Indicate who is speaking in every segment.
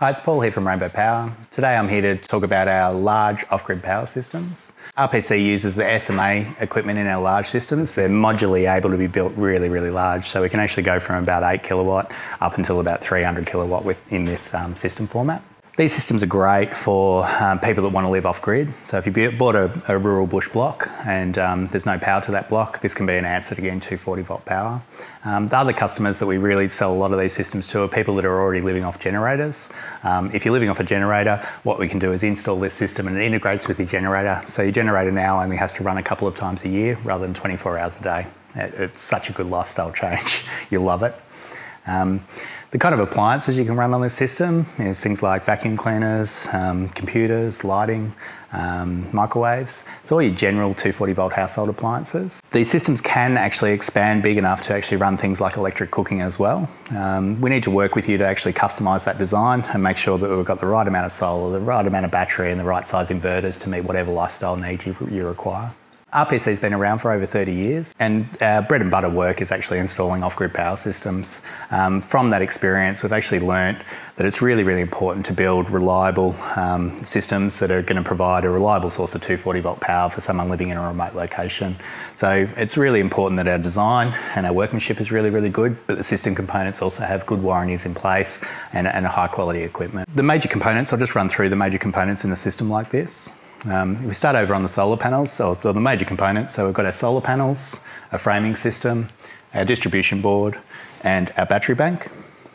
Speaker 1: Hi, it's Paul here from Rainbow Power. Today I'm here to talk about our large off-grid power systems. RPC uses the SMA equipment in our large systems. They're modularly able to be built really, really large, so we can actually go from about 8 kilowatt up until about 300 kilowatt within this system format. These systems are great for people that want to live off-grid. So if you bought a rural bush block and there's no power to that block, this can be an answer to getting 240 volt power. The other customers that we really sell a lot of these systems to are people that are already living off generators. If you're living off a generator, what we can do is install this system and it integrates with your generator. So your generator now only has to run a couple of times a year rather than 24 hours a day. It's such a good lifestyle change. You'll love it. The kind of appliances you can run on this system is things like vacuum cleaners, computers, lighting, microwaves. It's all your general 240 volt household appliances. These systems can actually expand big enough to actually run things like electric cooking as well. We need to work with you to actually customise that design and make sure that we've got the right amount of solar, the right amount of battery and the right size inverters to meet whatever lifestyle needs you require. RPC's been around for over 30 years and our bread and butter work is actually installing off-grid power systems. From that experience, we've actually learnt that it's really, really important to build reliable systems that are going to provide a reliable source of 240 volt power for someone living in a remote location. So it's really important that our design and our workmanship is really, really good, but the system components also have good warranties in place and a high quality equipment. The major components, I'll just run through the major components in a system like this. We start over on the solar panels, or the major components. So we've got our solar panels, a framing system, our distribution board, and our battery bank.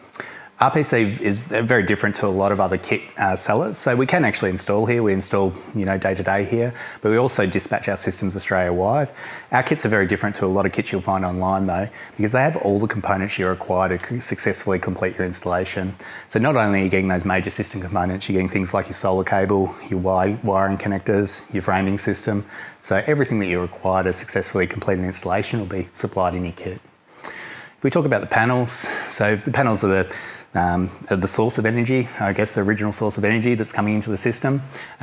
Speaker 1: RPC is very different to a lot of other kit sellers. So we can actually install here. We install, day to day here, but we also dispatch our systems Australia-wide. Our kits are very different to a lot of kits you'll find online though, because they have all the components you require to successfully complete your installation. So not only are you getting those major system components, you're getting things like your solar cable, your wiring connectors, your framing system. So everything that you require to successfully complete an installation will be supplied in your kit. If we talk about the panels, so the panels are the source of energy, I guess the original source of energy that's coming into the system.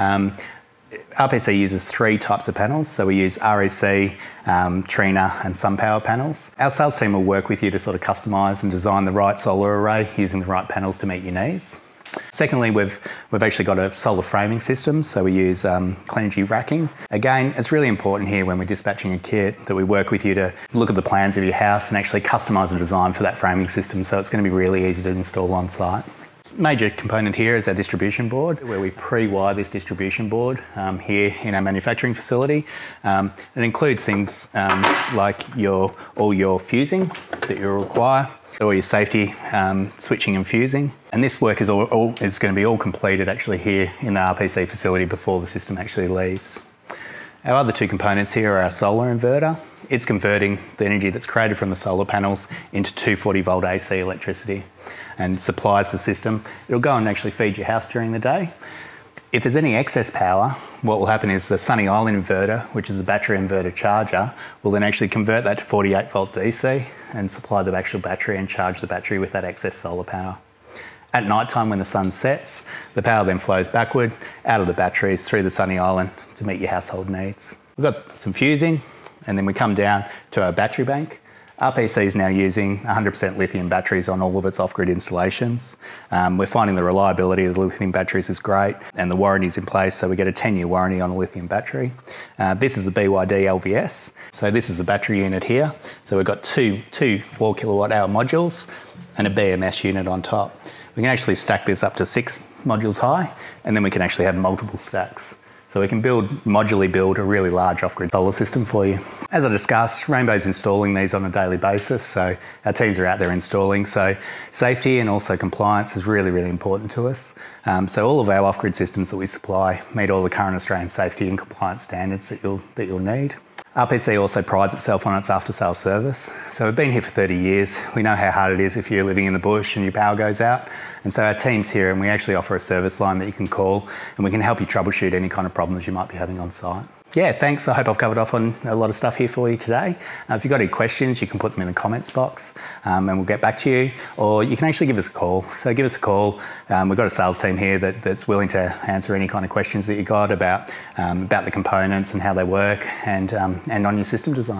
Speaker 1: RPC uses 3 types of panels, so we use REC, Trina and SunPower panels. Our sales team will work with you to sort of customise and design the right solar array using the right panels to meet your needs. Secondly, we've actually got a solar framing system, so we use clean energy racking. Again, it's really important here when we're dispatching a kit that we work with you to look at the plans of your house and actually customise and design for that framing system, so it's going to be really easy to install on site. Major component here is our distribution board, where we pre-wire this distribution board here in our manufacturing facility. It includes things like all your fusing that you require, all your safety switching and fusing. And this work is going to be all completed actually here in the RPC facility before the system actually leaves. Our other 2 components here are our solar inverter. It's converting the energy that's created from the solar panels into 240 volt AC electricity and supplies the system. It'll go and actually feed your house during the day. If there's any excess power, what will happen is the Sunny Island inverter, which is a battery inverter charger, will then actually convert that to 48 volt DC and supply the actual battery and charge the battery with that excess solar power. At night time when the sun sets, the power then flows backward out of the batteries through the Sunny Island to meet your household needs. We've got some fusing and then we come down to our battery bank. RPC is now using 100% lithium batteries on all of its off-grid installations. We're finding the reliability of the lithium batteries is great and the warranty's in place, so we get a 10-year warranty on a lithium battery. This is the BYD LVS. So this is the battery unit here. So we've got two 4 kilowatt hour modules and a BMS unit on top. We can actually stack this up to 6 modules high, and then we can actually have multiple stacks. So we can modularly build a really large off-grid solar system for you. As I discussed, Rainbow's installing these on a daily basis, so our teams are out there installing. So safety and also compliance is really, really important to us. So all of our off-grid systems that we supply meet all the current Australian safety and compliance standards that you'll need. RPC also prides itself on its after-sales service. So we've been here for 30 years. We know how hard it is if you're living in the bush and your power goes out. And so our team's here and we actually offer a service line that you can call and we can help you troubleshoot any kind of problems you might be having on site. Yeah, thanks. I hope I've covered off on a lot of stuff here for you today. If you've got any questions, you can put them in the comments box and we'll get back to you. Or you can actually give us a call. So give us a call. We've got a sales team here that's willing to answer any kind of questions that you've got about the components and how they work and on your system design.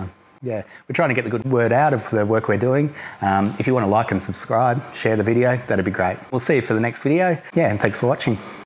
Speaker 1: Yeah, we're trying to get the good word out of the work we're doing. If you want to like and subscribe, share the video, that'd be great. We'll see you for the next video. Yeah, and thanks for watching.